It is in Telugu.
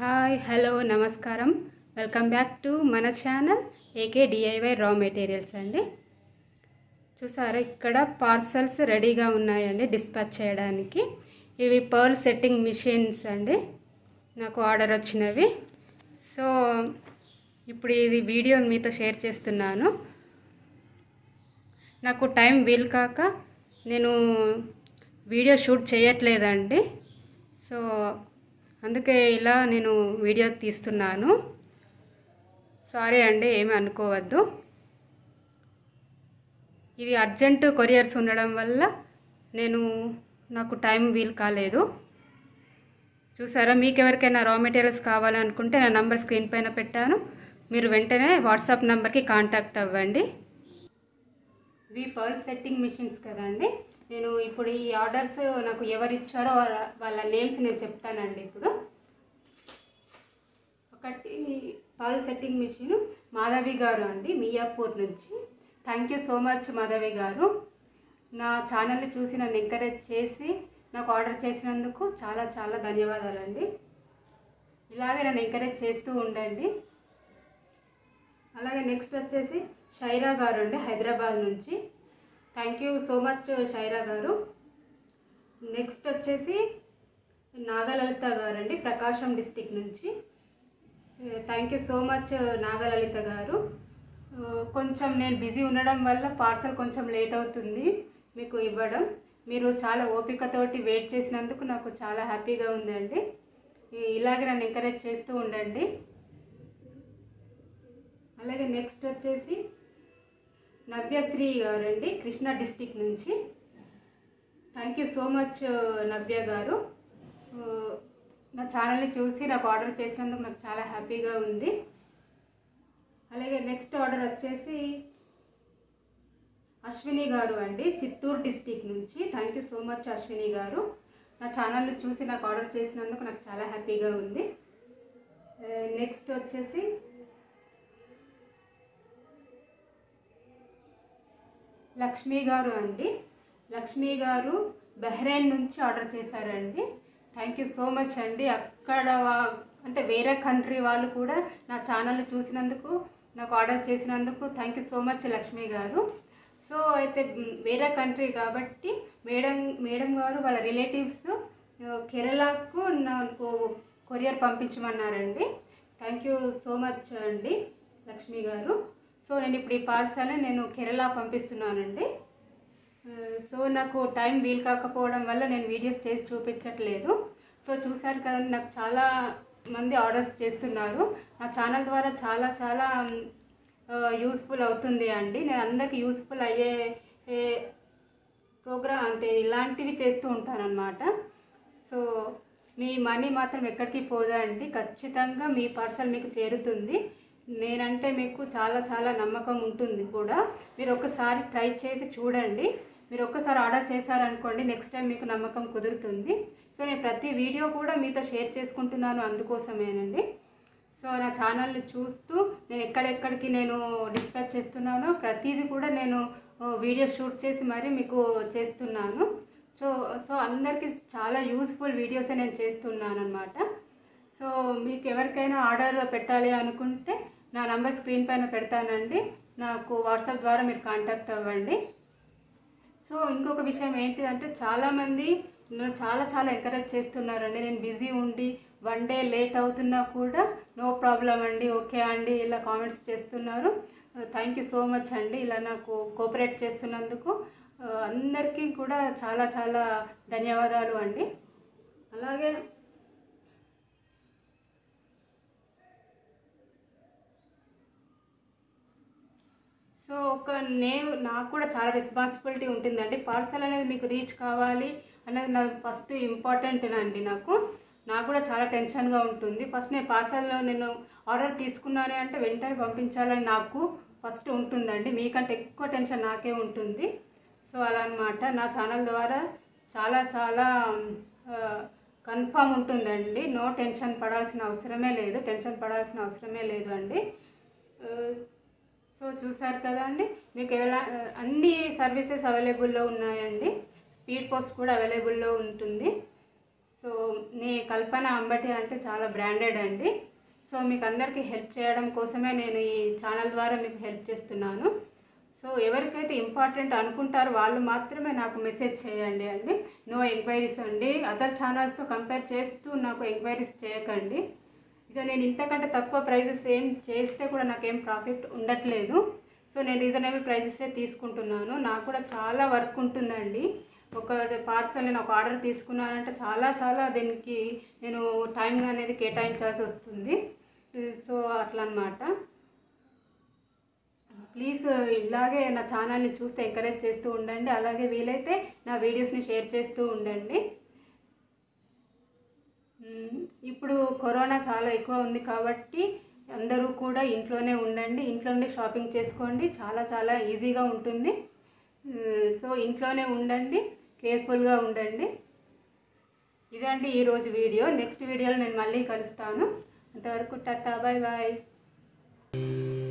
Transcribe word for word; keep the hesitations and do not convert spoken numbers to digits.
హాయ్ హలో నమస్కారం వెల్కమ్ బ్యాక్ టు మన channel AK DIY raw materials అండి. చూసారా ఇక్కడ పార్సల్స్ రెడీగా ఉన్నాయండి డిస్పాచ్ చేయడానికి. ఇవి పర్ల్ సెట్టింగ్ మిషన్స్ అండి, నాకు ఆర్డర్ వచ్చినవి. సో ఇప్పుడు ఇది వీడియో మీతో షేర్ చేస్తున్నాను. నాకు టైం వీలు కాక నేను వీడియో షూట్ చేయట్లేదండి. సో అందుకే ఇలా నేను వీడియో తీస్తున్నాను. సారీ అండి, ఏమీ అనుకోవద్దు. ఇది అర్జెంటు కొరియర్స్ ఉండడం వల్ల నేను నాకు టైం వీలు కాలేదు. చూసారా, మీకు ఎవరికైనా రా మెటీరియల్స్ కావాలనుకుంటే నా నంబర్ స్క్రీన్ పైన పెట్టాను, మీరు వెంటనే వాట్సాప్ నెంబర్కి కాంటాక్ట్ అవ్వండి. ఇవి పర్ల్ సెట్టింగ్ మిషన్స్ కదండి. నేను ఇప్పుడు ఈ ఆర్డర్స్ నాకు ఎవరు ఇచ్చారో వాళ్ళ వాళ్ళ నేమ్స్ నేను చెప్తానండి. ఇప్పుడు ఒకటి పర్ల్ సెట్టింగ్ మిషన్ మాధవి గారు అండి, మియాపూర్ నుంచి. Thank you so much Madhavi గారు. నా ఛానల్ని చూసి నన్ను ఎంకరేజ్ చేసి నాకు ఆర్డర్ చేసినందుకు చాలా చాలా ధన్యవాదాలండి. ఇలాగే నన్ను ఎంకరేజ్ చేస్తూ ఉండండి. అలాగే నెక్స్ట్ వచ్చేసి షైరా గారు అండి, హైదరాబాద్ నుంచి. Thank you so much Shaira గారు. నెక్స్ట్ వచ్చేసి నాగలలిత గారు అండి, ప్రకాశం డిస్టిక్ నుంచి. Thank you so much Nagalalitha గారు. కొంచెం నేను బిజీ ఉండడం వల్ల పార్సల్ కొంచెం లేట్ అవుతుంది మీకు ఇవ్వడం. మీరు చాలా ఓపికతోటి వెయిట్ చేసినందుకు నాకు చాలా హ్యాపీగా ఉందండి. ఇలాగే నన్ను ఎంకరేజ్ చేస్తూ ఉండండి. అలాగే నెక్స్ట్ వచ్చేసి నవ్యశ్రీ గారు అండి, కృష్ణా డిస్టిక్ నుంచి. Thank you so much Navya గారు. నా ఛానల్ని చూసి నాకు ఆర్డర్ చేసినందుకు నాకు చాలా హ్యాపీగా ఉంది. అలాగే నెక్స్ట్ ఆర్డర్ వచ్చేసి అశ్విని గారు అండి, చిత్తూరు డిస్టిక్ నుంచి. Thank you so much Ashwini గారు. నా ఛానల్ని చూసి నాకు ఆర్డర్ చేసినందుకు నాకు చాలా హ్యాపీగా ఉంది. నెక్స్ట్ వచ్చేసి లక్ష్మీ గారు అండి, లక్ష్మీ గారు బహ్రెయిన్ నుంచి ఆర్డర్ చేశారండి. థ్యాంక్ యూ సో మచ్ అండి. అక్కడ అంటే వేరే కంట్రీ వాళ్ళు కూడా నా ఛానల్ చూసినందుకు నాకు ఆర్డర్ చేసినందుకు thank you so much Lakshmi గారు. సో అయితే వేరే కంట్రీ కాబట్టి మేడం మేడం గారు వాళ్ళ రిలేటివ్స్ కేరళకు నాకు కొరియర్ పంపించమన్నారండి. థ్యాంక్ యూ సో మచ్ అండి లక్ష్మీ గారు. సో నేను ఇప్పుడు ఈ పార్సల్ నేను కేరళ పంపిస్తున్నానండి. సో నాకు టైం వీలు కాకపోవడం వల్ల నేను వీడియోస్ చేసి చూపించట్లేదు. సో చూసారు కదండి, నాకు చాలా మంది ఆర్డర్స్ చేస్తున్నారు. నా ఛానల్ ద్వారా చాలా చాలా యూస్ఫుల్ అవుతుంది అండి. నేను అందరికీ యూస్ఫుల్ అయ్యే ప్రోగ్రామ్ అంటే ఇలాంటివి చేస్తూ ఉంటాను అన్నమాట. సో మీ మనీ మాత్రం ఎక్కడికి పోదా అండి, ఖచ్చితంగా మీ పార్సల్ మీకు చేరుతుంది. నేనంటే మీకు చాలా చాలా నమ్మకం ఉంటుంది కూడా. మీరు ఒక్కసారి ట్రై చేసి చూడండి. మీరు ఒక్కసారి ఆర్డర్ చేశారనుకోండి, నెక్స్ట్ టైం మీకు నమ్మకం కుదురుతుంది. సో నేను ప్రతి వీడియో కూడా మీతో షేర్ చేసుకుంటున్నాను అందుకోసమేనండి. సో నా ఛానల్ని చూస్తూ నేను ఎక్కడెక్కడికి నేను డిస్కస్ చేస్తున్నానో ప్రతిదీ కూడా నేను వీడియో షూట్ చేసి మరీ మీకు చేస్తున్నాను. సో సో అందరికీ చాలా యూస్ఫుల్ వీడియోసే నేను చేస్తున్నాను అన్నమాట. సో మీకు ఎవరికైనా ఆర్డర్ పెట్టాలి అనుకుంటే నా నంబర్ స్క్రీన్ పైన పెడతానండి, నాకు వాట్సాప్ ద్వారా మీరు కాంటాక్ట్ అవ్వండి. సో ఇంకొక విషయం ఏంటిదంటే చాలామంది నన్ను చాలా చాలా ఎంకరేజ్ చేస్తున్నారండి. నేను బిజీ ఉండి వన్ డే లేట్ అవుతున్నా కూడా నో ప్రాబ్లం అండి, ఓకే అండి, ఇలా కామెంట్స్ చేస్తున్నారు. థ్యాంక్ యూ సో మచ్ అండి, ఇలా నాకు కోఆపరేట్ చేస్తున్నందుకు అందరికీ కూడా చాలా చాలా ధన్యవాదాలు అండి. అలాగే సో ఒక నేను నాకు కూడా చాలా రెస్పాన్సిబిలిటీ ఉంటుందండి. పార్సల్ అనేది మీకు రీచ్ కావాలి అనేది నాకు ఫస్ట్ ఇంపార్టెంట్ అండి. నాకు నాకు కూడా చాలా టెన్షన్గా ఉంటుంది. ఫస్ట్ నేను పార్సల్లో నేను ఆర్డర్ తీసుకున్నాను అంటే వెంటనే పంపించాలని నాకు ఫస్ట్ ఉంటుందండి. మీకంటే ఎక్కువ టెన్షన్ నాకే ఉంటుంది. సో అలా అన్నమాట. నా ఛానల్ ద్వారా చాలా చాలా కన్ఫామ్ ఉంటుందండి. నో టెన్షన్ పడాల్సిన అవసరమే లేదు, టెన్షన్ పడాల్సిన అవసరమే లేదు అండి. సో చూసారు కదా అండి, మీకు ఎలా అన్ని సర్వీసెస్ అవైలబుల్లో ఉన్నాయండి. స్పీడ్ పోస్ట్ కూడా అవైలబుల్లో ఉంటుంది. సో నీ కల్పన అంబటి అంటే చాలా బ్రాండెడ్ అండి. సో మీకు అందరికీ హెల్ప్ చేయడం కోసమే నేను ఈ ఛానల్ ద్వారా మీకు హెల్ప్ చేస్తున్నాను. సో ఎవరికైతే ఇంపార్టెంట్ అనుకుంటారో వాళ్ళు మాత్రమే నాకు మెసేజ్ చేయండి అండి. నో ఎంక్వైరీస్ అండి. అదర్ ఛానల్స్తో కంపేర్ చేస్తూ నాకు ఎంక్వైరీస్ చేయకండి. ఇక నేను ఇంతకంటే తక్కువ ప్రైజెస్ ఏం చేస్తే కూడా నాకేం ప్రాఫిట్ ఉండట్లేదు. సో నేను రీజనబుల్ ప్రైజెసే తీసుకుంటున్నాను. నాకు కూడా చాలా వర్క్ ఉంటుందండి. ఒక పార్సల్ నేను ఒక ఆర్డర్ తీసుకున్నానంటే చాలా చాలా దీనికి నేను టైం అనేది కేటాయించాల్సి వస్తుంది. సో అట్లా అన్నమాట. ప్లీజ్ ఇలాగే నా ఛానల్ని చూస్తే ఎంకరేజ్ చేస్తూ ఉండండి. అలాగే వీలైతే నా వీడియోస్ని షేర్ చేస్తూ ఉండండి. ఇప్పుడు కరోనా చాలా ఎక్కువ ఉంది కాబట్టి అందరూ కూడా ఇంట్లోనే ఉండండి. ఇంట్లో నుండి షాపింగ్ చేసుకోండి. చాలా చాలా ఈజీగా ఉంటుంది. సో ఇంట్లోనే ఉండండి, కేర్ఫుల్గా ఉండండి. ఇదండి ఈరోజు వీడియో. నెక్స్ట్ వీడియోలో నేను మళ్ళీ కలుస్తాను. అంతవరకు టాటా, బాయ్ బాయ్.